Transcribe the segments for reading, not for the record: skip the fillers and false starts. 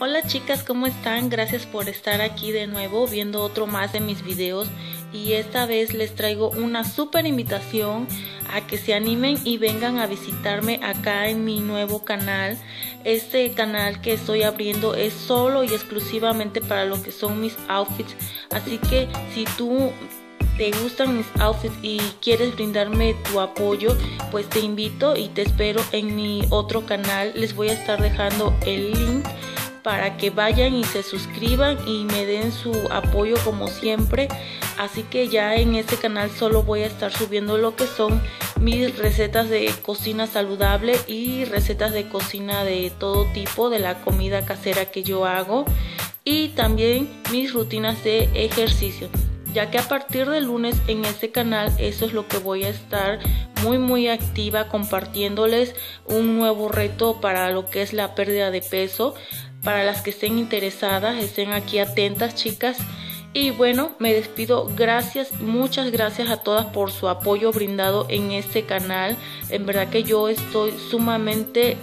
Hola chicas, ¿cómo están? Gracias por estar aquí de nuevo viendo otro más de mis videos, y esta vez les traigo una súper invitación a que se animen y vengan a visitarme acá en mi nuevo canal. Este canal que estoy abriendo es solo y exclusivamente para lo que son mis outfits, así que si tú te gustan mis outfits y quieres brindarme tu apoyo, pues te invito y te espero en mi otro canal. Les voy a estar dejando el link para que vayan y se suscriban y me den su apoyo como siempre. Así que ya en este canal solo voy a estar subiendo lo que son mis recetas de cocina saludable y recetas de cocina de todo tipo, de la comida casera que yo hago, y también mis rutinas de ejercicio, ya que a partir del lunes en este canal eso es lo que voy a estar muy activa, compartiéndoles un nuevo reto para lo que es la pérdida de peso. Para las que estén interesadas, estén aquí atentas, chicas. Y bueno, me despido. Gracias, muchas gracias a todas por su apoyo brindado en este canal. En verdad que yo estoy sumamente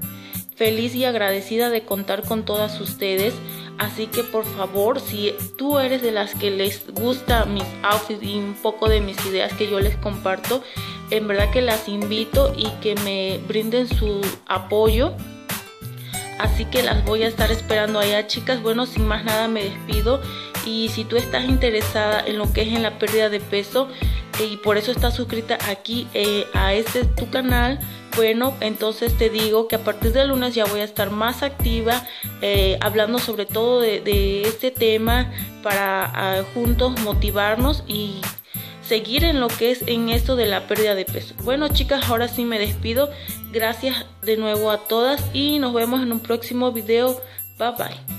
feliz y agradecida de contar con todas ustedes. Así que por favor, si tú eres de las que les gusta mis outfits y un poco de mis ideas que yo les comparto, en verdad que las invito y que me brinden su apoyo. Así que las voy a estar esperando allá, chicas. Bueno, sin más nada me despido. Y si tú estás interesada en lo que es en la pérdida de peso y por eso estás suscrita aquí a este tu canal, bueno, entonces te digo que a partir del lunes ya voy a estar más activa hablando sobre todo de este tema para juntos motivarnos y seguir en lo que es en esto de la pérdida de peso. Bueno, chicas, ahora sí me despido. Gracias de nuevo a todas y nos vemos en un próximo video. Bye bye.